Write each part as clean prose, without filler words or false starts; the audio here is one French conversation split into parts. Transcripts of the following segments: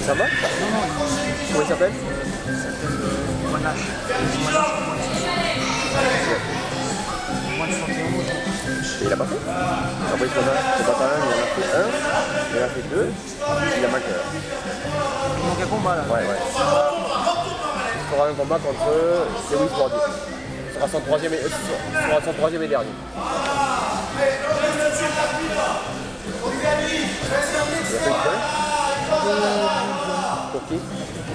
Ça va? Comment il s'appelle? Il s'appelle Monash. Moins de 61 autres. Et il a pas fait? Après, c'est pas mal, il en a fait un, il en a fait deux, il a manqué un. Il manque un combat là. Ouais. Il fera un combat contre Lewis Bordier. Ce sera son troisième et dernier. Il a fait une pointe. Pour qui?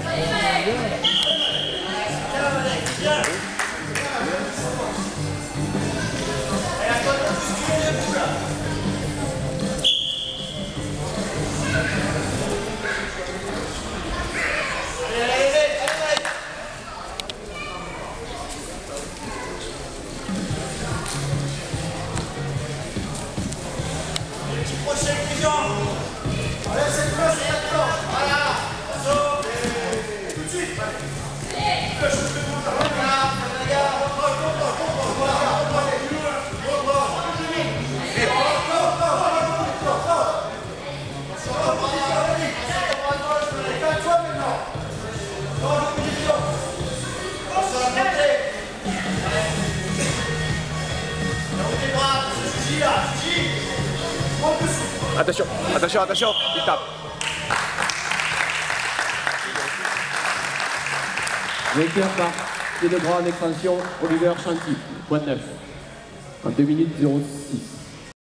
Attention, il tape. Vainqueur par pied de droit en extension, Oliver Chanty, point 9, en 2 minutes 06.